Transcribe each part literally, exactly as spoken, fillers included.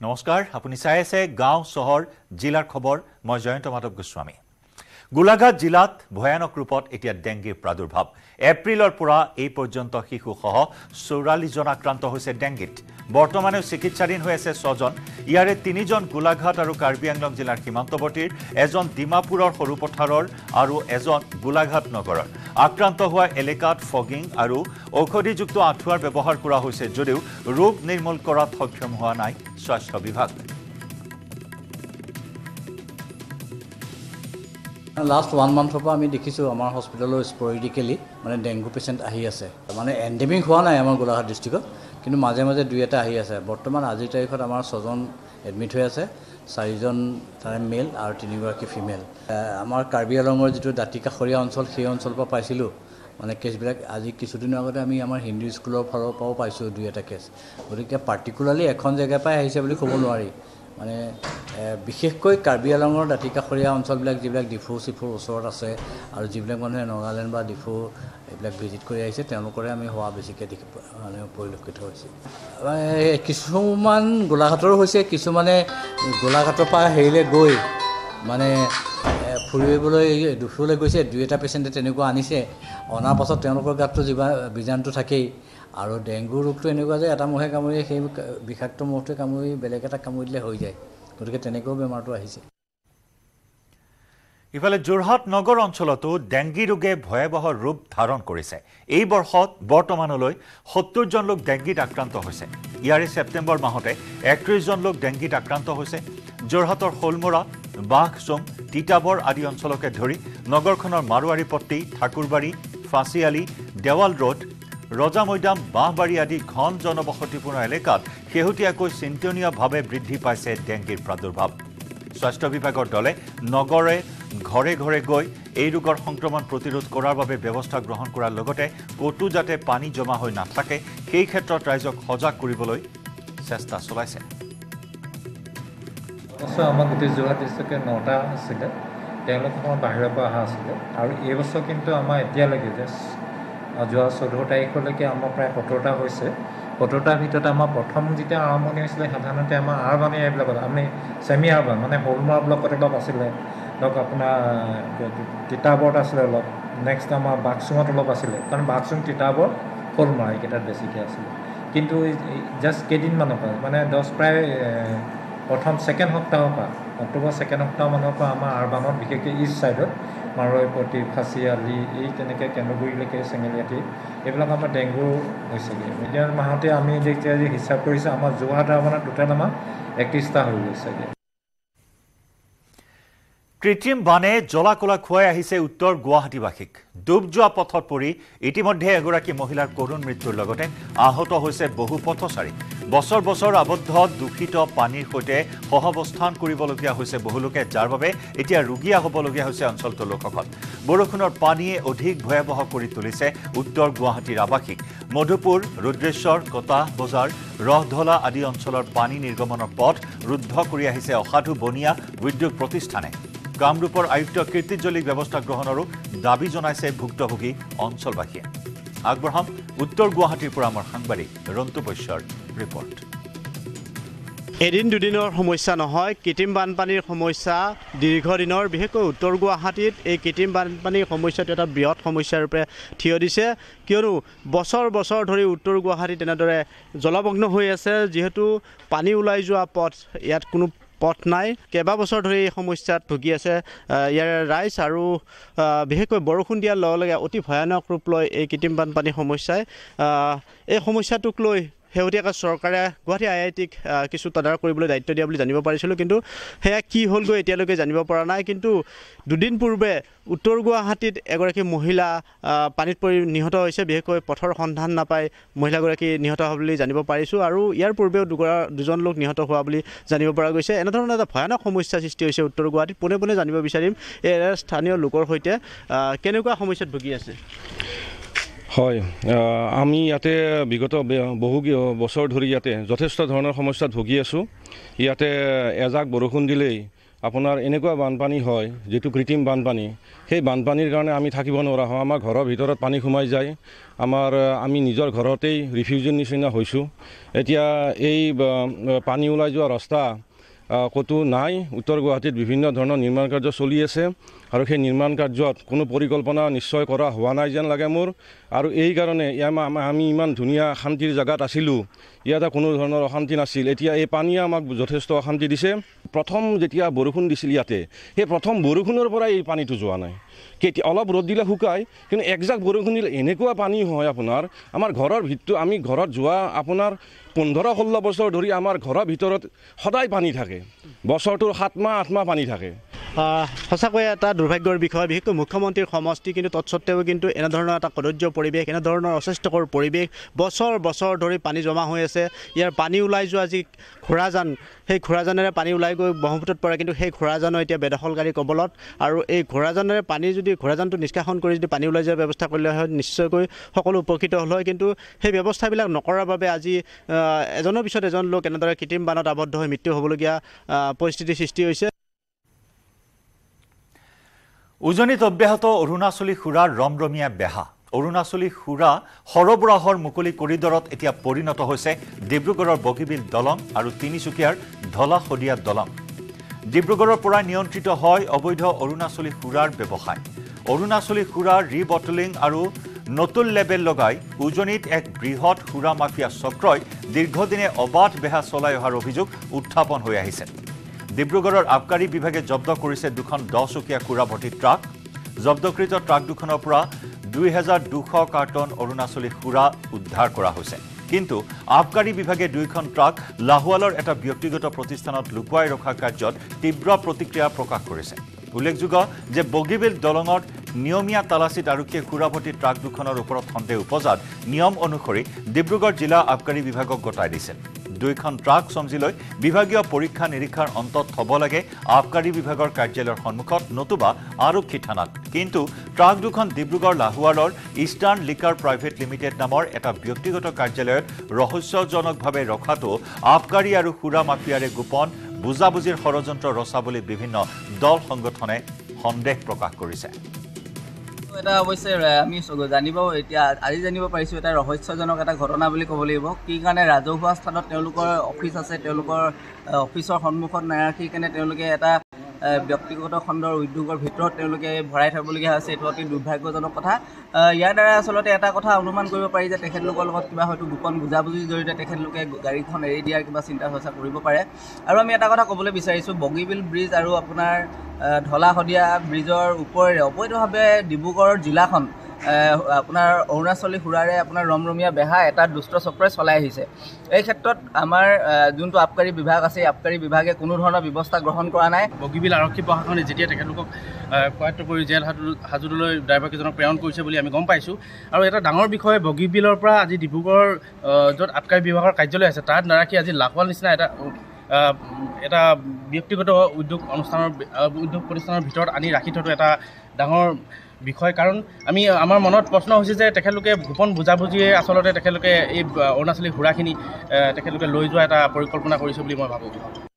নমস্কাৰ আপুনি চাই আছে গাঁও চহৰ জিলাৰ খবৰ মই জয়ন্ত মাধৱ গোস্বামী গোলাঘাট জিলাত ভয়ানক ৰূপত এতিয়া ডেংগিৰ প্ৰাদুৰ্ভাৱ এপ্ৰিলৰ পৰা এই পৰ্যন্ত শিশু সহ চৌৰাল্লিছ জন আক্ৰান্ত হৈছে ডেংগিত বৰ্তমানে চিকিৎসাধীন হৈ আছে ছজন ইয়াৰে তিনিজন গোলাঘাট আৰু কাৰ্বি আংলং জিলাৰ সীমান্তৱৰ্তীৰ এজন ডিমাপুৰৰ সৰুপথাৰৰ আৰু এজন গোলাঘাট নগৰৰ আক্ৰান্ত হোৱা এলেকাত ফগিং আৰু ঔষধিযুক্ত আঁঠুৱাৰ ব্যৱহাৰ কৰা হৈছে যদিও ৰোগ নিৰ্মূল কৰাত সক্ষম হোৱা নাই স্বাস্থ্য বিভাগ Last one month of আমি দেখিছো আমাৰ হস্পিটালৰ স্পৰিডিকেলি মানে ডেংগু পেশেন্ট আহি আছে মানে এন্ডেমিক হোৱা নাই আমাৰ গোলাঘাট ডিস্ট্ৰিক্টত কিন্তু মাজে মাজে দুই এটা আহি আছে বৰ্তমান আজি তাৰিখত আমাৰ ছজন এডমিট হৈ আছে চাৰিজন তাৰে মেল আৰু তিনিগৰাকী ফিমেল আমাৰ কাৰ্বি আংলঙৰ যিটো দাঁতিকাষৰীয়া অঞ্চল সেই অঞ্চলৰ পৰা পাইছিলো মানে কেছবিলাক আজি কিছুদিনৰ আগতে আমি আমাৰ হিন্দু স্কুলৰ ফালৰ পৰাও পাইছো দুই এটা কেছ গতিকে পাৰ্টিকুলাৰলি এখন জেগা পাই আহিছে বুলি ক'ব নোৱাৰি মানে বিশেষকৈ কাৰ্বি আংলঙৰ দাঁতিকাষৰীয়া অঞ্চলবিলাক যিবিলাক ডিফু চিফুৰ ওচৰত আছে আৰু যিবিলাক মানুহে নগালেণ্ড বা ডিফু এইবিলাক ভিজিট কৰি আহিছে তেওঁলোকৰে আমি হোৱা বেছিকৈ দেখি মানে পৰিলক্ষিত হৈছে কিছুমান গোলাঘাটৰো হৈছে কিছুমানে গোলাঘাটৰ পৰা হেৰিলৈ গৈ মানে ফুৰিবলৈ ডিফুলৈ গৈছে দুই এটা পেচেণ্টে তেনেকুৱা আনিছে অনাৰ পাছত তেওঁলোকৰ গাতটো জীৱা বীজাণুটো থাকেই আৰু ডেংগু ৰোগটো এনেকুৱা যে এটা মহে কামুৰি সেই বিষাক্ত মহটোৱে কামুৰি বেলেগ এটা কামুৰি দিলে হৈ যায় গতিকে তেনেকৈ বেমাৰটো আহিছে ইফালে যোৰহাট নগৰ অঞ্চলতো ডেংগি ৰোগে ভয়াবহ ৰূপ ধাৰণ কৰিছে এই বৰ্ষত বৰ্তমানলৈ সত্তৰ জন লোক ডেংগিত আক্ৰান্ত হৈছে ইয়াৰে ছেপ্টেম্বৰ মাহতে একত্ৰিশ জন লোক ডেংগিত আক্ৰান্ত হৈছে যোৰহাটৰ হোলমৰা বাঘচুং তিতাবৰ আদি অঞ্চলকে ধৰি নগৰখনৰ মাৰুৱাৰীপট্টি ঠাকুৰবাৰী ফাঁচিয়ালি দেৱাল ৰোড ৰজা মৈদাম বাঁহবাৰী আদি ঘন জনবসতিপূৰ্ণ এলেকাত শেহতীয়াকৈ চিন্তনীয়ভাৱে বৃদ্ধি পাইছে ডেংগিৰ প্ৰাদুৰ্ভাৱ স্বাস্থ্য বিভাগৰ দলে নগৰে ঘৰে ঘৰে গৈ এই ৰোগৰ সংক্ৰমণ প্ৰতিৰোধ কৰাৰ বাবে ব্যৱস্থা গ্ৰহণ কৰাৰ লগতে ক'তো যাতে পানী জমা হৈ নাথাকে সেই ক্ষেত্ৰত ৰাইজক সজাগ কৰিবলৈ চেষ্টা চলাইছে আমাৰ গোটেই যোৰহাট ডিষ্ট্ৰিক্টে নটা আছিলে তেওঁলোক আমাৰ বাহিৰৰ পৰা অহা আছিলে আৰু এই বছৰ কিন্তু আমাৰ এতিয়ালৈকে যে যোৱা চৈধ্য তাৰিখলৈকে আমাৰ প্ৰায় সত্তৰটা হৈছে সত্তৰটাৰ ভিতৰত আমাৰ প্ৰথম যেতিয়া আৰম্ভণি হৈছিলে সাধাৰণতে আমাৰ আৰবান এৰিয়াবিলাকত আমি ছেমি আৰবান মানে হোলমাৰ ব্লকত অলপ আছিলে ধৰক আপোনাৰ তিতাবৰত আছিলে অলপ নেক্সট আমাৰ বাঘচুঙত অলপ আছিলে কাৰণ বাঘচুং তিতাবৰ হোলমাৰ এইকেইটাত বেছিকৈ আছিলে কিন্তু জাষ্ট কেইদিনমানৰ পৰা মানে দহ প্ৰায় প্ৰথম ছেকেণ্ড সপ্তাহৰ পৰা অক্টোবৰ ছেকেণ্ড সপ্তাহমানৰ পৰা আমাৰ আৰবানত বিশেষকৈ ইষ্ট ছাইডত মাৰুৱাৰীপট্টি ফাঁচিয়ালি এই তেনেকৈ কেন্দুগুৰিলৈকে চেঙেলীয়াটি এইবিলাক আমাৰ ডেংগু হৈছেগৈ এতিয়া মাহতে আমি যেতিয়া যি হিচাপ কৰিছোঁ আমাৰ যোৰহাট আৰবানত টোটেল আমাৰ একত্ৰিছটা হৈ গৈছেগৈ কৃত্ৰিম বানে জলাকলা খুৱাই আহিছে উত্তৰ গুৱাহাটীবাসীক ডুব যোৱা পথত পৰি ইতিমধ্যে এগৰাকী মহিলাৰ কৰুণ মৃত্যুৰ লগতে আহত হৈছে বহু পথচাৰী বছৰ বছৰ আবদ্ধ দূষিত পানীৰ সৈতে সহাৱস্থান কৰিবলগীয়া হৈছে বহুলোকে যাৰ বাবে এতিয়া ৰোগীয়া হ'বলগীয়া হৈছে অঞ্চলটোৰ লোকসকল বৰষুণৰ পানীয়ে অধিক ভয়াবহ কৰি তুলিছে উত্তৰ গুৱাহাটীৰ আৱাসীক মধুপুৰ ৰুদ্ৰেশ্বৰ কটাহ বজাৰ ৰহধলা আদি অঞ্চলৰ পানী নিৰ্গমনৰ পথ ৰুদ্ধ কৰি আহিছে অসাধু বনিয়া উদ্যোগ প্ৰতিষ্ঠানে কামৰূপৰ আয়ুক্ত কীৰ্তিজলিক ব্যৱস্থা গ্ৰহণৰো দাবী জনাইছে ভুক্তভোগী অঞ্চলবাসীয়ে আগবঢ়াম উত্তৰ গুৱাহাটীৰ পৰা আমাৰ সাংবাদিক ৰন্তু বৈশ্যৰ ৰিপৰ্ট এদিন দুদিনৰ সমস্যা নহয় কৃত্ৰিম বানপানীৰ সমস্যা দীৰ্ঘদিনৰ বিশেষকৈ উত্তৰ গুৱাহাটীত এই কৃত্ৰিম বানপানীৰ সমস্যাটো এটা বৃহৎ সমস্যাৰ ৰূপে থিয় দিছে কিয়নো বছৰ বছৰ ধৰি উত্তৰ গুৱাহাটী তেনেদৰে জলমগ্ন হৈ আছে যিহেতু পানী ওলাই যোৱা পথ ইয়াত কোনো পথ নাই কেইবা বছৰ ধৰি এই সমস্যাত ভুগি আছে ইয়াৰ ৰাইজ আৰু বিশেষকৈ বৰষুণ দিয়াৰ লগে লগে অতি ভয়ানক ৰূপ লয় এই কৃত্ৰিম বানপানীৰ সমস্যাই এই সমস্যাটোক লৈ শেহতীয়াকৈ চৰকাৰে গুৱাহাটী আই আই টিক কিছু তদাৰক কৰিবলৈ দায়িত্ব দিয়া বুলি জানিব পাৰিছিলোঁ কিন্তু সেয়া কি হ'লগৈ এতিয়ালৈকে জানিব পৰা নাই কিন্তু দুদিন পূৰ্বে উত্তৰ গুৱাহাটীত এগৰাকী মহিলা পানীত পৰি নিহত হৈছে বিশেষকৈ পথৰ সন্ধান নাপাই মহিলাগৰাকী নিহত হোৱা বুলি জানিব পাৰিছোঁ আৰু ইয়াৰ পূৰ্বেও দুজন লোক নিহত হোৱা বুলি জানিব পৰা গৈছে এনেধৰণৰ এটা ভয়ানক সমস্যা সৃষ্টি হৈছে উত্তৰ গুৱাহাটীত পোনে পোনে জানিব বিচাৰিম এই স্থানীয় লোকৰ সৈতে কেনেকুৱা সমস্যাত ভুগি আছে হয় আমি ইয়াতে বিগত বহু বছৰ ধৰি ইয়াতে যথেষ্ট ধৰণৰ সমস্যাত ভুগি আছোঁ ইয়াতে এজাক বৰষুণ দিলেই আপোনাৰ এনেকুৱা বানপানী হয় যেটো কৃত্ৰিম বানপানী সেই বানপানীৰ কাৰণে আমি থাকিব নোৱাৰা হয় আমাৰ ঘৰৰ ভিতৰত পানী সোমাই যায় আমাৰ আমি নিজৰ ঘৰতেই ৰিফিউজিৰ নিচিনা হৈছোঁ এতিয়া এই পানী ওলাই যোৱা ৰাস্তা কতো নাই উত্তৰ গুৱাহাটীত বিভিন্ন ধৰণৰ নিৰ্মাণ কাৰ্য চলি আছে আৰু সেই নিৰ্মাণ কাৰ্যত কোনো পৰিকল্পনা নিশ্চয় কৰা হোৱা নাই যেন লাগে মোৰ আৰু এই কাৰণে আমি ইমান ধুনীয়া শান্তিৰ জায়গাত আছিলোঁ ইয়াত কোনো ধৰণৰ অশান্তি নাছিল এতিয়া এই পানীয়ে আমাক যথেষ্ট অশান্তি দিছে প্ৰথম যেতিয়া বৰষুণ দিছিল ইয়াতে সেই প্ৰথম বৰষুণৰ পৰা এই পানীটো যোৱা নাই কেতিয়া অলপ ৰ'দ দিলে শুকায় কিন্তু একজাক বৰষুণ দিলে এনেকুৱা পানী হয় আপোনাৰ আমাৰ ঘৰৰ ভিতৰত আমি ঘৰত যোৱা আপোনাৰ পোন্ধৰ ষোল্ল বছৰ ধৰি আমাৰ ঘৰৰ ভিতৰত সদায় পানী থাকে বছৰটোৰ সাত মাহ আঠ মাহ পানী থাকে সঁচাকৈ এটা দুৰ্ভাগ্যৰ বিষয় বিশেষকৈ মুখ্যমন্ত্ৰীৰ সমষ্টি কিন্তু তৎসত্ত্বেও কিন্তু এনেধৰণৰ এটা কদৰ্য পৰিৱেশ এনেধৰণৰ অস্বাস্থ্যকৰ পৰিৱেশ বছৰ বছৰ ধৰি পানী জমা হৈ আছে ইয়াৰ পানী ওলাই যোৱা যি খুৰাজান সেই খুৰাজানেৰে পানী ওলাই গৈ ব্ৰহ্মপুত্ৰত পৰে কিন্তু সেই খুৰাজানৰ এতিয়া বেদখলকাৰী কবলত আৰু এই খুৰাজানেৰে পানী যদি খুৰাজানটো নিষ্কাশন কৰি যদি পানী ওলাই যোৱাৰ ব্যৱস্থা কৰিলে হয় নিশ্চয়কৈ সকলো উপকৃত হ'ল হয় কিন্তু সেই ব্যৱস্থাবিলাক নকৰাৰ বাবে আজি এজনৰ পিছত এজন লোক এনেদৰে কৃত্ৰিম বানত আবদ্ধ হৈ মৃত্যু হ'বলগীয়া পৰিস্থিতিৰ সৃষ্টি হৈছে উজনিত অব্যাহত অৰুণাচলী সুৰাৰ ৰমৰমীয়া বেহা অৰুণাচলী সুৰা সৰবৰাহৰ মুকলি কৰিডৰত এতিয়া পৰিণত হৈছে ডিব্ৰুগড়ৰ বগীবিল দলং আৰু তিনিচুকীয়াৰ ধলা শদিয়া দলং ডিব্ৰুগড়ৰ পৰা নিয়ন্ত্ৰিত হয় অবৈধ অৰুণাচলী সুৰাৰ ব্যৱসায় অৰুণাচলী সুৰাৰ ৰিবটলিং আৰু নতুন লেবেল লগাই উজনিত এক বৃহৎ সুৰা মাফিয়া চক্ৰই দীৰ্ঘদিনে অবাধ বেহা চলাই অহাৰ অভিযোগ উত্থাপন হৈ আহিছে ডিব্ৰুগড়ৰ আবকাৰী বিভাগে জব্দ কৰিছে দুখন দহচকীয়া সুৰা ভৰ্তি ট্ৰাক জব্দকৃত ট্ৰাক দুখনৰ পৰা দুই হাজাৰ দুশ কাৰ্টন অৰুণাচলী সুৰা উদ্ধাৰ কৰা হৈছে কিন্তু আবকাৰী বিভাগে দুইখন ট্ৰাক লাহোৱালৰ এটা ব্যক্তিগত প্ৰতিষ্ঠানত লুকুৱাই ৰখা কাৰ্যত তীব্ৰ প্ৰতিক্ৰিয়া প্ৰকাশ কৰিছে উল্লেখযোগ্য যে বগীবিল দলঙত নিয়মীয়া তালাচীত আৰক্ষীয়ে সুৰাভৰ্তি ট্ৰাক দুখনৰ ওপৰত সন্দেহ উপজাত নিয়ম অনুসৰি ডিব্ৰুগড় জিলা আবকাৰী বিভাগক গতাই দিছিল দুইখন ট্ৰাক চমজিলৈ বিভাগীয় পৰীক্ষা নিৰীক্ষাৰ অন্তত থব লাগে আবকাৰী বিভাগৰ কাৰ্যালয়ৰ সন্মুখত নতুবা আৰক্ষী থানাত কিন্তু ট্ৰাক দুখন ডিব্ৰুগড় লাহোৱালৰ ইষ্টাৰ্ণ লিকাৰ প্ৰাইভেট লিমিটেড নামৰ এটা ব্যক্তিগত কাৰ্যালয়ত ৰহস্যজনকভাৱে ৰখাটো আবকাৰী আৰু সুৰা মাফিয়াৰে গোপন বুজাবুজিৰ ষড়যন্ত্ৰ ৰচা বুলি বিভিন্ন দল সংগঠনে সন্দেহ প্ৰকাশ কৰিছে এটা অৱশ্যে আমি জানিব এতিয়া আজি জানিব পাৰিছোঁ এটা ৰহস্যজনক এটা ঘটনা বুলি ক'ব লাগিব কি কাৰণে ৰাজহুৱা স্থানত তেওঁলোকৰ অফিচ আছে তেওঁলোকৰ অফিচৰ সন্মুখত নাৰাখি কেনে তেওঁলোকে এটা ব্যক্তিগত খণ্ডৰ উদ্যোগৰ ভিতৰত তেওঁলোকে ভৰাই থ'বলগীয়া হৈছে এইটো অতি দুৰ্ভাগ্যজনক কথা ইয়াৰ দ্বাৰা আচলতে এটা কথা অনুমান কৰিব পাৰি যে তেখেতলোকৰ লগত কিবা হয়তো গোপন বুজাবুজিৰ জৰিয়তে তেখেতলোকে গাড়ীখন এৰি দিয়াৰ কিবা চিন্তা চৰ্চা কৰিব পাৰে আৰু আমি এটা কথা ক'বলৈ বিচাৰিছোঁ বগীবিল ব্ৰিজ আৰু আপোনাৰ ধলা শদিয়া ব্ৰিজৰ ওপৰেৰে অবৈধভাৱে ডিব্ৰুগড় জিলাখন আপোনাৰ অৰুণাচলী সুৰাৰে আপোনাৰ ৰমৰমীয়া বেহা এটা দুষ্ট চক্ৰই চলাই আহিছে এই ক্ষেত্ৰত আমাৰ যোনটো আবকাৰী বিভাগ আছে আবকাৰী বিভাগে কোনো ধৰণৰ ব্যৱস্থা গ্ৰহণ কৰা নাই বগীবিল আৰক্ষী প্ৰশাসনে যেতিয়া তেখেতলোকক কৰায়ত্ব কৰি জেল হাজতলৈ ড্ৰাইভাৰকেইজনক প্ৰেৰণ কৰিছে বুলি আমি গম পাইছোঁ আৰু এটা ডাঙৰ বিষয় বগীবিলৰ পৰা আজি ডিব্ৰুগড় য'ত আবকাৰী বিভাগৰ কাৰ্যালয় আছে তাত নাৰাখি আজি লাহোৱাল নিচিনা এটা এটা ব্যক্তিগত উদ্যোগ অনুষ্ঠানৰ উদ্যোগ প্ৰতিষ্ঠানৰ ভিতৰত আনি ৰাখি থোৱাটো এটা ডাঙৰ বিষয় কাৰণ আমি আমাৰ মনত প্ৰশ্ন হৈছে যে তেখেতলোকে গোপন বুজাবুজিয়ে আচলতে তেখেতলোকে এই অৰুণাচলী সুৰাখিনি তেখেতলোকে লৈ যোৱা এটা পৰিকল্পনা কৰিছে বুলি মই ভাবোঁ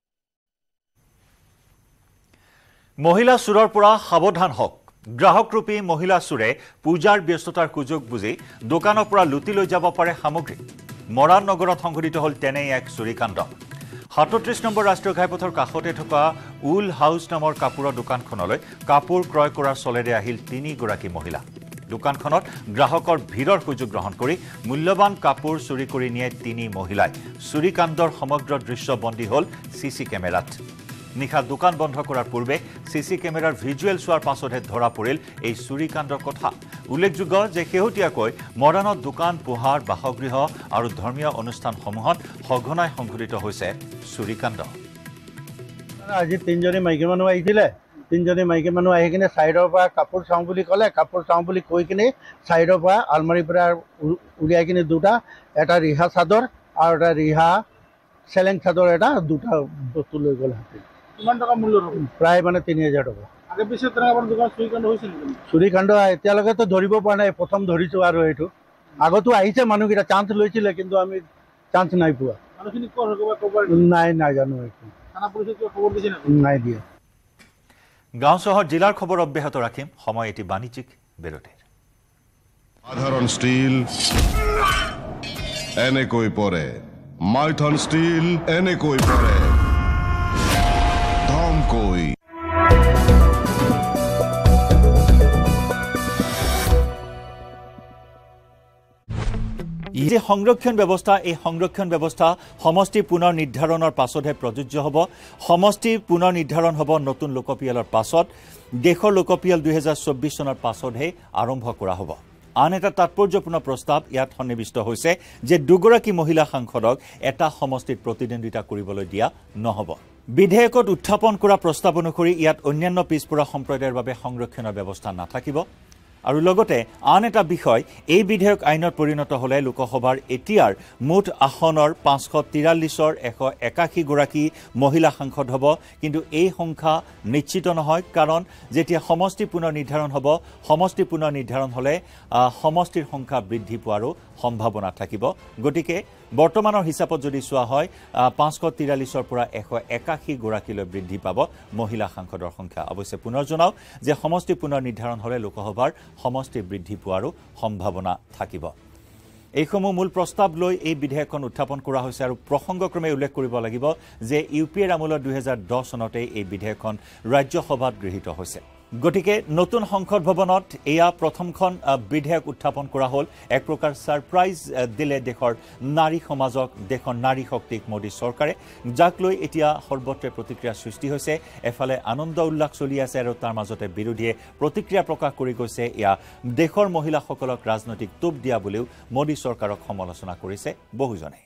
মহিলা চোৰৰ পৰা সাৱধান হওক গ্ৰাহকৰূপী মহিলা চোৰে পূজাৰ ব্যস্ততাৰ সুযোগ বুজি দোকানৰ পৰা লুটি লৈ যাব পাৰে সামগ্ৰী মৰাণ নগৰত সংঘটিত হ'ল তেনেই এক চুৰিকাণ্ড সাতত্ৰিশ নম্বৰ ৰাষ্ট্ৰীয় ঘাইপথৰ কাষতে থকা উল হাউচ নামৰ কাপোৰৰ দোকানখনলৈ কাপোৰ ক্ৰয় কৰাৰ চলেৰে আহিল তিনিগৰাকী মহিলা দোকানখনত গ্ৰাহকৰ ভিৰৰ সুযোগ গ্ৰহণ কৰি মূল্যৱান কাপোৰ চুৰি কৰি নিয়ে তিনি মহিলাই চুৰিকাণ্ডৰ সমগ্ৰ দৃশ্য বন্দী হ'ল চিচি কেমেৰাত নিশা দোকান বন্ধ কৰাৰ পূৰ্বে চিচি কেমেৰাৰ ভিজুৱেল চোৱাৰ পাছতহে ধৰা পৰিল এই চুৰিকাণ্ডৰ কথা উল্লেখযোগ্য যে শেহতীয়াকৈ মৰাণত দোকান পোহাৰ বাসগৃহ আৰু ধৰ্মীয় অনুষ্ঠানসমূহত সঘনাই সংঘটিত হৈছে চুৰিকাণ্ড আজি তিনিজনী মাইকী মানুহ আহিছিলে তিনিজনী মাইকী মানুহ আহি কিনে চাইডৰ পৰা কাপোৰ চাওঁ বুলি ক'লে কাপোৰ চাওঁ বুলি কৈ কিনে চাইডৰ পৰা আলমাৰীৰ পৰা উলিয়াই কিনে দুটা এটা ৰিহা চাদৰ আৰু এটা ৰিহা চেলেং চাদৰ এটা দুটা বস্তু লৈ গ'ল হাতী কিমান টকা মূল্য প্ৰায় মানে তিনি হাজাৰ টকা আগে পিছত আপোনাৰ দোকান চুৰিকাণ্ড হৈছিল চুৰিকাণ্ড এতিয়ালৈকেতো ধৰিব পৰা নাই প্ৰথম ধৰিছোঁ আৰু এইটো আগতো আহিছে মানুহকেইটা চান্স লৈছিলে কিন্তু আমি চান্স নাই পোৱা মানুহখিনি নাই নাজানো এইটো থানা পুলিচে খবৰ দিছে নাই দিয়া গাঁও চহৰ জিলাৰ খবৰ অব্যাহত ৰাখিম সময় এটি বাণিজ্যিক বিৰতিৰ সাধাৰণ ষ্টীল এনেকৈ পৰে মাইথন ষ্টীল এনেকৈ পৰে ধমকৈ এই যে সংৰক্ষণ ব্যৱস্থা এই সংৰক্ষণ ব্যৱস্থা সমষ্টি পুনৰ নিৰ্ধাৰণৰ পাছতহে প্ৰযোজ্য হ'ব সমষ্টি পুনৰ নিৰ্ধাৰণ হ'ব নতুন লোকপিয়লৰ পাছত দেশৰ লোকপিয়ল দুই হাজাৰ চৌব্বিছ চনৰ পাছতহে আৰম্ভ কৰা হ'ব আন এটা তাৎপৰ্যপূৰ্ণ প্ৰস্তাৱ ইয়াত সন্নিৱিষ্ট হৈছে যে দুগৰাকী মহিলা সাংসদক এটা সমষ্টিত প্ৰতিদ্বন্দ্বিতা কৰিবলৈ দিয়া নহ'ব বিধেয়কত উত্থাপন কৰা প্ৰস্তাৱ অনুসৰি ইয়াত অন্যান্য পিছপৰা সম্প্ৰদায়ৰ বাবে সংৰক্ষণৰ ব্যৱস্থা নাথাকিব আৰু লগতে আন এটা বিষয় এই বিধেয়ক আইনত পৰিণত হ'লে লোকসভাৰ এতিয়াৰ মুঠ আসনৰ পাঁচশ তিৰাল্লিছৰ এশ একাশী গৰাকী মহিলা সাংসদ হ'ব কিন্তু এই সংখ্যা নিশ্চিত নহয় কাৰণ যেতিয়া সমষ্টি পুনৰ নিৰ্ধাৰণ হ'ব সমষ্টি পুনৰ নিৰ্ধাৰণ হ'লে সমষ্টিৰ সংখ্যা বৃদ্ধি পোৱাৰো সম্ভাৱনা থাকিব গতিকে বৰ্তমানৰ হিচাপত যদি চোৱা হয় পাঁচশ তিৰাল্লিছৰ পৰা এশ একাশী গৰাকীলৈ বৃদ্ধি পাব মহিলা সাংসদৰ সংখ্যা অৱশ্যে পুনৰ জনাও যে সমষ্টি পুনৰ নিৰ্ধাৰণ হ'লে লোকসভাৰ সমষ্টি বৃদ্ধি পোৱাৰো সম্ভাৱনা থাকিব এইসমূহ মূল প্ৰস্তাৱ লৈ এই বিধেয়কখন উত্থাপন কৰা হৈছে আৰু প্ৰসংগক্ৰমে উল্লেখ কৰিব লাগিব যে ইউ পি এৰ আমোলত দুই হাজাৰ দহ চনতে এই বিধেয়কখন ৰাজ্যসভাত গৃহীত হৈছে গতিকে নতুন সংসদ ভৱনত এয়া প্ৰথমখন বিধেয়ক উত্থাপন কৰা হ'ল এক প্ৰকাৰ সাৰপ্ৰাইজ দিলে দেশৰ নাৰী সমাজক দেশৰ নাৰী শক্তিক মোদী চৰকাৰে যাক লৈ এতিয়া সৰ্বত্ৰে প্ৰতিক্ৰিয়া সৃষ্টি হৈছে এফালে আনন্দ উল্লাস চলি আছে আৰু তাৰ মাজতে বিৰোধীয়ে প্ৰতিক্ৰিয়া প্ৰকাশ কৰি গৈছে এয়া দেশৰ মহিলাসকলক ৰাজনৈতিক টোপ দিয়া বুলিও মোদী চৰকাৰক সমালোচনা কৰিছে বহুজনে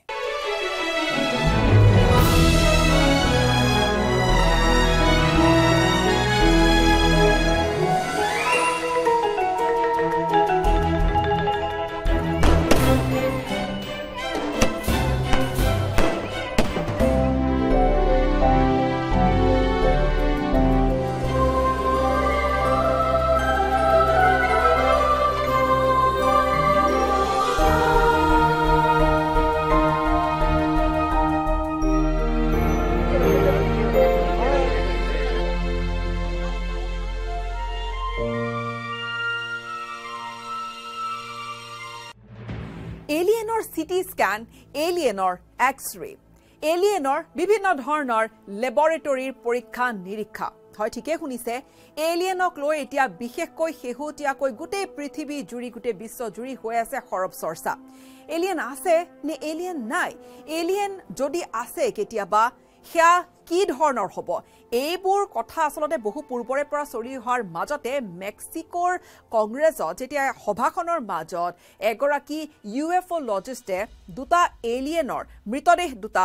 এলিয়েনৰ সিটি স্ক্যান এলিয়েনৰ এক্স-ৰে এলিয়েনৰ বিভিন্ন ধৰণৰ ল্যাবৰেটৰীৰ পৰীক্ষা নিৰীক্ষা হয় ঠিকে শুনিছে এলিয়েনক লৈ এতিয়া বিশেষকৈ শেহতীয়াকৈ গোটেই পৃথিৱী জুৰি গোটেই বিশ্ব জুৰি হৈ আছে সৰব চৰ্চা এলিয়েন আছে নে এলিয়েন নাই এলিয়েন যদি আছে কেতিয়াবা হেয়া কি ধৰণৰ হ'ব এইবোৰ কথা আসলতে বহু পূৰ্বৰে পৰা চলি হোৱাৰ মাজতে মেক্সিকোৰ কংগ্ৰেছত যেতিয়া সভাখনৰ মাজত এগৰাকী ইউএফঅলজিষ্টে দুটা এলিয়েনৰ মৃতদেহ দুটা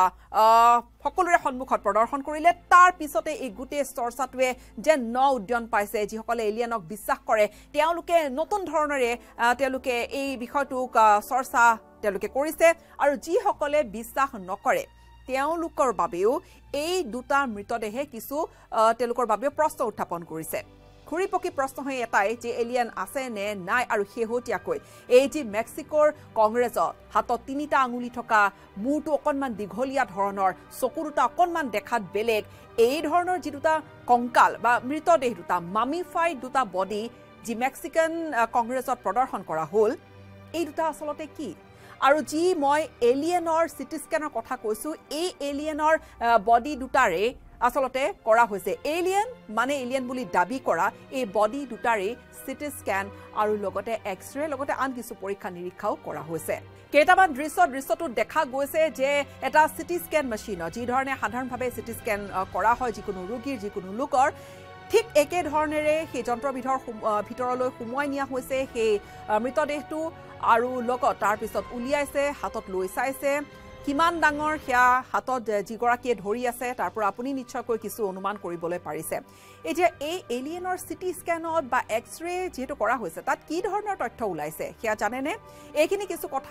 সকলোৰে সন্মুখত প্ৰদৰ্শন কৰিলে তাৰ পিছতে এই গোটেই চৰ্চাটোৱে যে ন উদ্যন পাইছে যিসকলে এলিয়েনক বিশ্বাস কৰে তেওঁলোকে নতুন ধৰণৰে তেওঁলোকে এই বিষয়টোক চৰ্চা তেওঁলোকে কৰিছে আৰু যিসকলে বিশ্বাস নকৰে তেওঁলোকৰ বাবেও এই দুটা মৃতদেহে কিছু তেওঁলোকৰ বাবে প্ৰশ্ন উত্থাপন কৰিছে খুৰিপকি প্ৰশ্ন হয় এটাই যে এলিয়েন আছে নে নাই আৰু শেহতীয়াকৈ এই যে মেক্সিকোৰ কংগ্ৰেছত হাতত তিনিটা আঙুলি থকা মূৰটো অকণমান দীঘলীয়া ধৰণৰ চকু দুটা অকণমান দেখাত বেলেগ এই ধৰণৰ যি দুটা কংকাল বা মৃতদেহ দুটা মামিফাইড দুটা বডি যি মেক্সিকান কংগ্ৰেছত প্ৰদৰ্শন কৰা হ'ল এই দুটা আসলতে কি আৰু যি মই এলিয়েনৰ সিটি স্ক্যানৰ কথা কৈছো এই এলিয়েনৰ বডি দুটাৰে আসলতে কৰা হৈছে এলিয়েন মানে এলিয়েন বুলি দাবী কৰা এই বডি দুটাৰে সিটি স্ক্যান আৰু লগতে এক্স-ৰে লগতে আন কিছু পৰীক্ষা নিৰীক্ষাও কৰা হৈছে কেইটামান দৃশ্য দৃশ্যটো দেখা গৈছে যে এটা সিটি স্ক্যান মেচিন যি ধৰণে সাধাৰণভাৱে সিটি স্ক্যান কৰা হয় যিকোনো ৰোগীৰ যিকোনো লোকৰ ঠিক একে ধৰণেৰে সেই যন্ত্ৰবিধৰ ভিতৰলৈ সুমুৱাই নিয়া হৈছে সেই মৃতদেহটো আৰু লগত তাৰ পিছত উলিয়াইছে হাতত লৈ চাইছে কিমান ডাঙৰ হেয়া হাতত যিগৰাকীয়ে ধৰি আছে তাৰ পৰা আপুনি নিশ্চয়কৈ কিছু অনুমান কৰিবলৈ পাৰিছে এতিয়া এই এলিয়েনৰ সিটি স্ক্যানত বা এক্স-ৰে যেটো কৰা হৈছে তাত কি ধৰণৰ তথ্য ওলাইছে হেয়া জানেনে এইখিনি কিছু কথা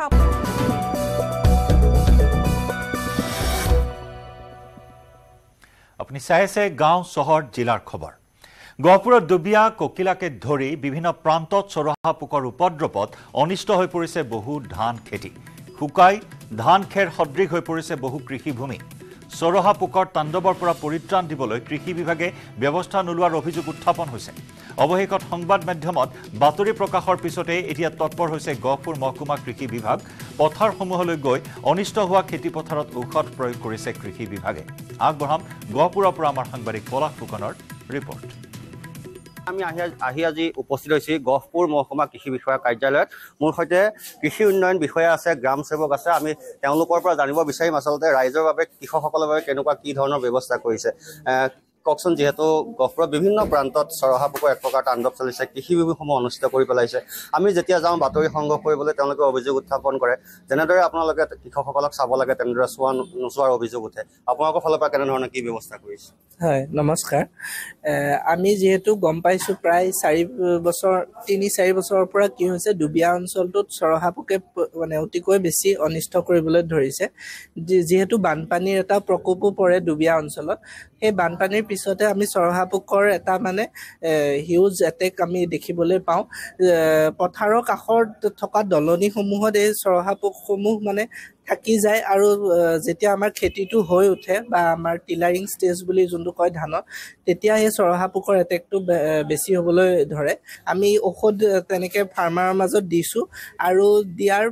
আপুনি চাই আছে গাঁও চহৰ জিলাৰ খবৰ গহপুৰৰ দুবিয়া কোকিলাকে ধৰি বিভিন্ন প্ৰান্তত চৰহা পোকৰ উপদ্ৰৱত অনিষ্ট হৈ পৰিছে বহু ধান খেতি শুকাই ধান খেৰ সদৃশ হৈ পৰিছে বহু কৃষিভূমি চৰহা পোকৰ তাণ্ডৱৰ পৰা পৰিত্ৰাণ দিবলৈ কৃষি বিভাগে ব্যৱস্থা নোলোৱাৰ অভিযোগ উত্থাপন হৈছে অৱশেষত সংবাদ মাধ্যমত বাতৰি প্ৰকাশৰ পিছতে এতিয়া তৎপৰ হৈছে গহপুৰ মহকুমা কৃষি বিভাগ পথাৰসমূহলৈ গৈ অনিষ্ট হোৱা খেতি পথাৰত ঔষধ প্ৰয়োগ কৰিছে কৃষি বিভাগে আগবঢ়াম গহপুৰৰ পৰা আমাৰ সাংবাদিক পলাশ ফুকনৰ ৰিপৰ্ট আমি আহি আহি আজি উপস্থিত হৈছি গহপুৰ মহকুমা কৃষি বিষয়া কাৰ্যালয়ত মোৰ সৈতে কৃষি উন্নয়ন বিষয়া আছে গ্ৰাম সেৱক আছে আমি তেওঁলোকৰ পৰা জানিব বিচাৰিম আচলতে ৰাইজৰ বাবে কৃষকসকলৰ বাবে কেনেকুৱা কি ধৰণৰ ব্যৱস্থা কৰিছে ককচোন যেহেতু গহপুৰৰ বিভিন্ন প্ৰান্তত চৰহা পোকৰ এক প্ৰকাৰ তাণ্ডৱ চলিছে কৃষি বিভাগসমূহ অনুষ্ঠিত কৰি পেলাইছে আমি যেতিয়া যাওঁ বাতৰি সংগ্ৰহ কৰিবলৈ তেওঁলোকে অভিযোগ উত্থাপন কৰে যেনেদৰে আপোনালোকে কৃষকসকলক চাব লাগে তেনেদৰে চোৱা নোচোৱাৰ অভিযোগ উঠে আপোনালোকৰ ফালৰ পৰা কেনেধৰণৰ কি ব্যৱস্থা কৰিছে হয় নমস্কাৰ আমি যেহেতু গম পাইছো প্ৰায় চাৰি বছৰ তিনি চাৰি বছৰৰ পৰা কি হৈছে দুবিয়া অঞ্চলটোত চৰহা পোকে মানে অতিকৈ বেছি অনিষ্ট কৰিবলৈ ধৰিছে যেহেতু বানপানীৰ এটা প্ৰকোপো পৰে দুবিয়া অঞ্চলত সেই বানপানীৰ পিছতে আমি চৰহা পোকৰ এটা মানে হিউজ এটেক আমি দেখিবলৈ পাওঁ পথাৰৰ কাষত থকা দলনিসমূহত এই চৰহা পোকসমূহ মানে থাকি যায় আৰু যেতিয়া আমাৰ খেতিটো হৈ উঠে বা আমাৰ টিলাৰিং ষ্টেজ বুলি যোনটো কয় ধানত তেতিয়া এই চৰহা পোকৰ এটেকটো বেছি হ'বলৈ ধৰে আমি ঔষধ তেনেকৈ ফাৰ্মাৰৰ মাজত দিছোঁ আৰু দিয়াৰ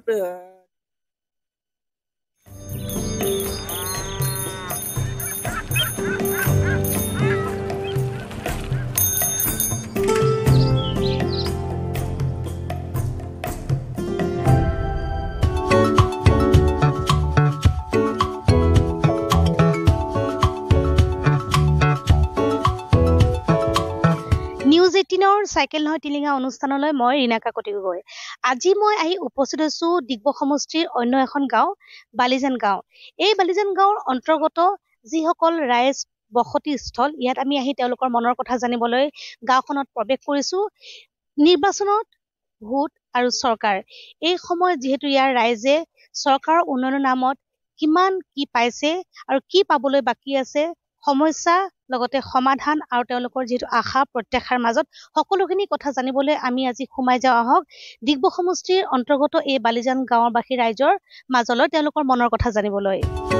নিউজ এইটিনৰ চাইকেল নহয় টিলিঙা অনুষ্ঠানলৈ মই ৰীনা কাকতি গগৈ আজি মই আহি উপস্থিত হৈছোঁ ডিগবৈ সমষ্টিৰ অন্য এখন গাঁও বালিজান গাঁও এই বালিজান গাঁৱৰ অন্তৰ্গত যিসকল ৰাইজ বসতিস্থল ইয়াত আমি আহি তেওঁলোকৰ মনৰ কথা জানিবলৈ গাঁওখনত প্ৰৱেশ কৰিছোঁ নিৰ্বাচনত ভোট আৰু চৰকাৰ এই সময়ত যিহেতু ইয়াৰ ৰাইজে চৰকাৰৰ উন্নয়নৰ নামত কিমান কি পাইছে আৰু কি পাবলৈ বাকী আছে সমস্যা লগতে সমাধান আৰু তেওঁলোকৰ যিহেতু আশা প্ৰত্যাশাৰ মাজত সকলোখিনি কথা জানিবলৈ আমি আজি সোমাই যাওঁ আহক ডিগবৈ সমষ্টিৰ অন্তৰ্গত এই বালিজান গাঁৱৰ বাসী ৰাইজৰ মাজলৈ তেওঁলোকৰ মনৰ কথা জানিবলৈ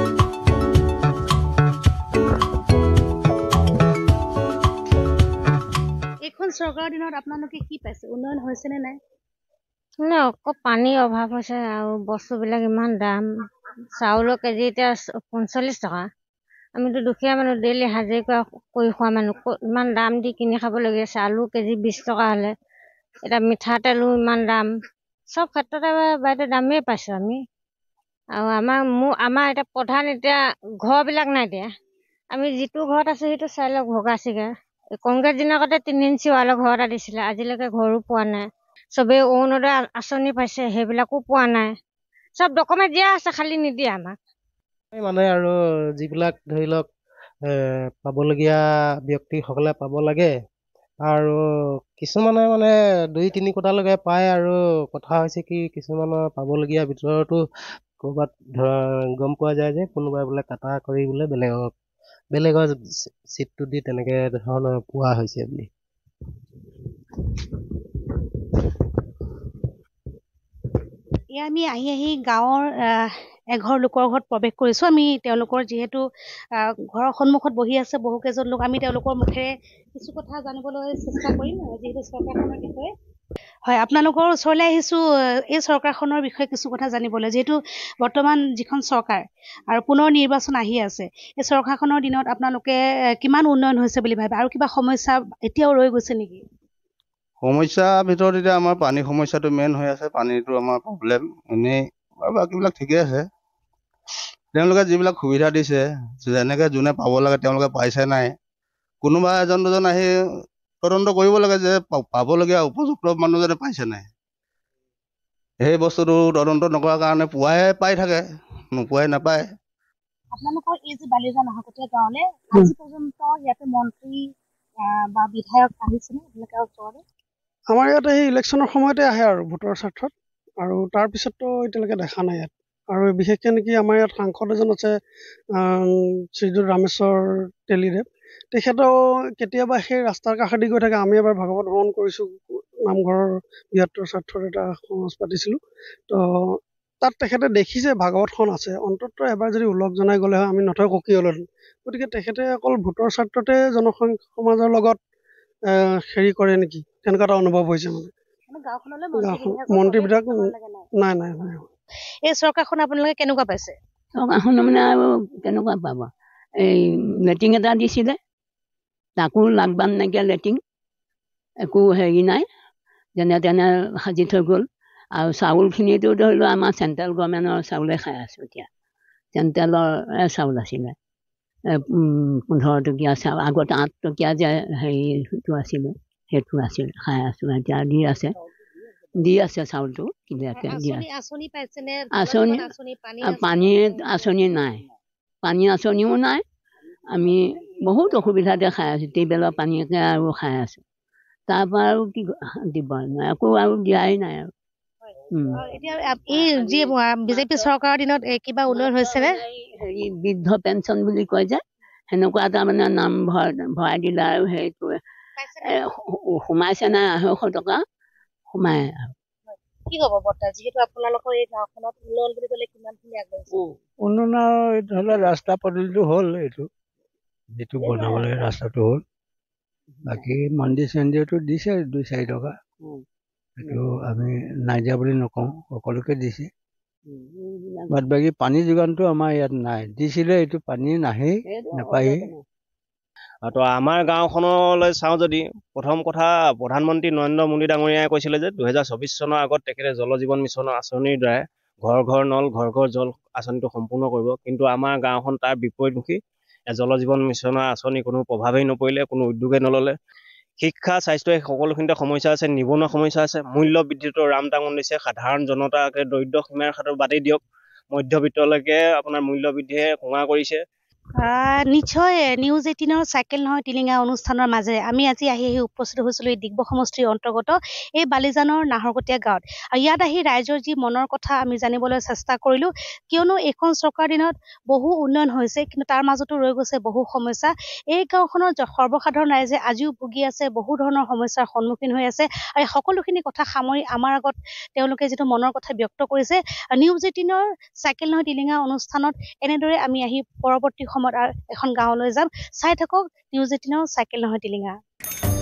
এইখন চৰকাৰৰ দিনত আপোনালোকে কি পাইছে উন্নয়ন হৈছে নে নাই নে অকল পানীৰ অভাৱ হৈছে আৰু বস্তুবিলাক ইমান দাম চাউলৰ কেজি এতিয়া পঞ্চল্লিছ টকা আমিতো দুখীয়া মানুহ ডেইলি হাজিৰা কৰি খোৱা মানুহ ইমান দাম দি কিনি খাবলগীয়া আছে আলু কেজি বিছ টকা হ'লে এতিয়া মিঠাতেলো ইমান দাম চব ক্ষেত্ৰতে বাইদেউ দামেই পাইছোঁ আমি আৰু আমাৰ মোৰ আমাৰ এতিয়া প্ৰধান এতিয়া ঘৰবিলাক নাই দিয়া আমি যিটো ঘৰত আছোঁ সেইটো চাই লওক ভগাইছেগৈ কংগ্ৰেছ দিনৰ আগতে তিনি ইঞ্চি ৱালৰ ঘৰ এটা দিছিলে আজিলৈকে ঘৰো পোৱা নাই চবেই অৰুণোদয় আঁচনি পাইছে সেইবিলাকো পোৱা নাই চব ডকুমেণ্ট দিয়া আছে খালি নিদিয়ে আমাক মানে আৰু যিবিলাক ধৰি লওক পাবলগীয়া ব্যক্তিসকলে পাব লাগে আৰু কিছুমানে মানে দুই তিনি কোটালৈকে পায় আৰু কথা হৈছে কি কিছুমানৰ পাবলগীয়া ভিতৰতো ক'ৰবাত ধৰা গম পোৱা যায় যে কোনোবাই বোলে কাটা কৰি বোলে বেলেগক বেলেগৰ চিটটো দি তেনেকৈ ধৰণৰ পোৱা হৈছে বুলি এয়া আমি আহি আহি গাঁৱৰ এঘৰ লোকৰ ঘৰত প্ৰৱেশ কৰিছোঁ আমি তেওঁলোকৰ যিহেতু ঘৰৰ সন্মুখত বহি আছে বহুকেইজন লোক আমি তেওঁলোকৰ মুখেৰে কিছু কথা জানিবলৈ চেষ্টা কৰিম যিহেতু চৰকাৰখনৰ বিষয়ে হয় আপোনালোকৰ ওচৰলৈ আহিছোঁ এই চৰকাৰখনৰ বিষয়ে কিছু কথা জানিবলৈ যিহেতু বৰ্তমান যিখন চৰকাৰ আৰু পুনৰ নিৰ্বাচন আহি আছে এই চৰকাৰখনৰ দিনত আপোনালোকে কিমান উন্নয়ন হৈছে বুলি ভাবে আৰু কিবা সমস্যা এতিয়াও ৰৈ গৈছে নেকি সমস্যাৰ ভিতৰত এতিয়া আমাৰ পানী সমস্যাটো মেইন হৈ আছে পানীটো আমাৰ প্ৰব্লেম এনেই বাকীবিলাক ঠিকে আছে তেওঁলোকে যিবিলাক সুবিধা দিছে যেনেকৈ যোনে পাব লাগে তেওঁলোকে পাইছে নাই কোনোবা এজন দুজন আহি তদন্ত কৰিব লাগে যে পাবলগীয়া উপযুক্ত মানুহজনে পাইছে নাই সেই বস্তুটো তদন্ত নকৰাৰ কাৰণে পুৱাই পাই থাকে নোপোৱাই নাপায় আপোনালোকৰ এই যে বালিজান নাহকটীয়া গাঁৱলৈ আজি পৰ্যন্ত ইয়াতে মন্ত্ৰী বা বিধায়ক আহিছেনে আপোনালোকৰ ওচৰলৈ আমাৰ ইয়াতে সেই ইলেকশ্যনৰ সময়তে আহে আৰু ভোটৰ স্বাৰ্থত আৰু তাৰপিছততো এতিয়ালৈকে দেখা নাই ইয়াত আৰু বিশেষকৈ নেকি আমাৰ ইয়াত সাংসদ এজন আছে শ্ৰীযুত ৰামেশ্বৰ তেলীদেৱ তেখেতেও কেতিয়াবা সেই ৰাস্তাৰ কাষেদি গৈ থাকে আমি এবাৰ ভাগৱত ভ্ৰমণ কৰিছোঁ নামঘৰৰ বৃহত্তৰ স্বাৰ্থৰ এটা সমাজ পাতিছিলোঁ তো তাত তেখেতে দেখিছে ভাগৱতখন আছে অন্তত এবাৰ যদি উলগ জনাই গ'লে হয় আমি নথৈ ককি হ'লহেঁতেন গতিকে তেখেতে অকল ভোটৰ স্বাৰ্থতে জনসংখ্যা সমাজৰ লগত হেৰি কৰে নেকি তেনেকুৱা এটা অনুভৱ হৈছে মানে মন্ত্ৰী বিধায়ক নাই নাই নাই এই চৰকাৰখন আপোনালোকে কেনেকুৱা পাইছে চৰকাৰখন মানে আৰু কেনেকুৱা পাব এই লেট্ৰিন এটা দিছিলে তাকো লাগবান নাইকিয়া লেট্ৰিন একো হেৰি নাই যেনে তেনে সাজি থৈ গ'ল আৰু চাউলখিনিতো ধৰি লওক আমাৰ চেণ্ট্ৰেল গভৰ্ণমেণ্টৰ চাউলে খাই আছোঁ এতিয়া চেণ্ট্ৰেলৰ চাউল আছিলে পোন্ধৰ টকীয়া চাউল আগতে আঠ টকীয়া যে হেৰিটো আছিলে সেইটো আছিল খাই আছোঁ এতিয়া দি আছে দি আছে চাউলটো কিবাকৈ দি আছে আঁচনি পানী আঁচনি নাই পানী আঁচনিও নাই আমি বহুত অসুবিধাতে খাই আছোঁ টিউবেলৰ পানীকে আৰু খাই আছোঁ তাৰপৰা আৰু কি দিব নাই একো আৰু দিয়াই নাই আৰু এতিয়া এই যি বিজেপি চৰকাৰৰ দিনত কিবা উন্নয়ন হৈছেনে হেৰি বৃদ্ধ পেঞ্চন বুলি কয় যে সেনেকুৱা এটা মানে নাম ভৰাই দিলে আৰু সেইটো সোমাইছে নাই আঢ়ৈশ টকা সোমাই কি হ'ব বৰ্তা যিহেতু আপোনালোকৰ এই গাঁওখনত উন্নয়ন বুলি ক'লে কিমানখিনি আগবাঢ়িছে উন্নয়ন হ'লে ৰাস্তা পদূলিটো হ'ল এইটো যিটো বনাবলৈ ৰাস্তাটো হ'ল বাকী মন্দিৰ চন্দিৰটো দিছে দুই চাৰি টকা এইটো আমি নাই দিয়া বুলি নকওঁ সকলোকে দিছে বাদ বাকী পানী যোগানটো আমাৰ ইয়াত নাই দিছিলে এইটো পানী নাহেই নাপায়েই তো আমাৰ গাঁওখনলৈ চাওঁ যদি প্ৰথম কথা প্ৰধানমন্ত্ৰী নৰেন্দ্ৰ মোদী ডাঙৰীয়াই কৈছিলে যে দুহেজাৰ চৌবিছ চনৰ আগত তেখেতে জল জীৱন মিছনৰ আঁচনিৰ দ্বাৰা ঘৰ ঘৰ নল ঘৰ ঘৰ জল আঁচনিটো সম্পূৰ্ণ কৰিব কিন্তু আমাৰ গাঁওখন তাৰ বিপৰীতমুখী জল জীৱন মিছনৰ আঁচনি কোনো প্ৰভাৱেই নপৰিলে কোনো উদ্যোগে নল'লে শিক্ষা স্বাস্থ্য সকলোখিনিতে সমস্যা আছে নিবনুৱা সমস্যা আছে মূল্য বৃদ্ধিটো ৰাম টাঙন দিছে সাধাৰণ জনতাকে দৰিদ্ৰ সীমাৰ হাতত বাদেই দিয়ক মধ্যবিত্তলৈকে আপোনাৰ মূল্য বৃদ্ধিয়ে কুঙা কৰিছে নিশ্চয় নিউজ এইটিনৰ চাইকেল নহয় টিলিঙা অনুষ্ঠানৰ মাজেৰে আমি আজি আহি আহি উপস্থিত হৈছিলোঁ এই ডিগবৈ সমষ্টিৰ অন্তৰ্গত এই বালিজানৰ নাহৰকটীয়া গাঁৱত আৰু ইয়াত আহি ৰাইজৰ যি মনৰ কথা আমি জানিবলৈ চেষ্টা কৰিলোঁ কিয়নো এইখন চৰকাৰ দিনত বহু উন্নয়ন হৈছে কিন্তু তাৰ মাজতো ৰৈ গৈছে বহু সমস্যা এই গাঁওখনৰ সৰ্বসাধাৰণ ৰাইজে আজিও ভুগি আছে বহু ধৰণৰ সমস্যাৰ সন্মুখীন হৈ আছে আৰু এই সকলোখিনি কথা সামৰি আমাৰ আগত তেওঁলোকে যিটো মনৰ কথা ব্যক্ত কৰিছে নিউজ এইটিনৰ চাইকেল নহয় টিলিঙা অনুষ্ঠানত এনেদৰে আমি আহি পৰৱৰ্তী সময়ত এখন গাঁৱলৈ যাম চাই থাকক নিউজ এইটিনৰ চাইকেল নহয় টিলিঙা